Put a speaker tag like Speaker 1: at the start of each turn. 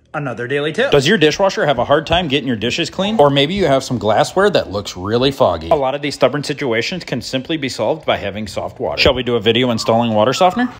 Speaker 1: Another daily tip.
Speaker 2: Does your dishwasher have a hard time getting your dishes clean? Or maybe you have some glassware that looks really foggy. A lot of these stubborn situations can simply be solved by having soft water. Shall we do a video installing water softener?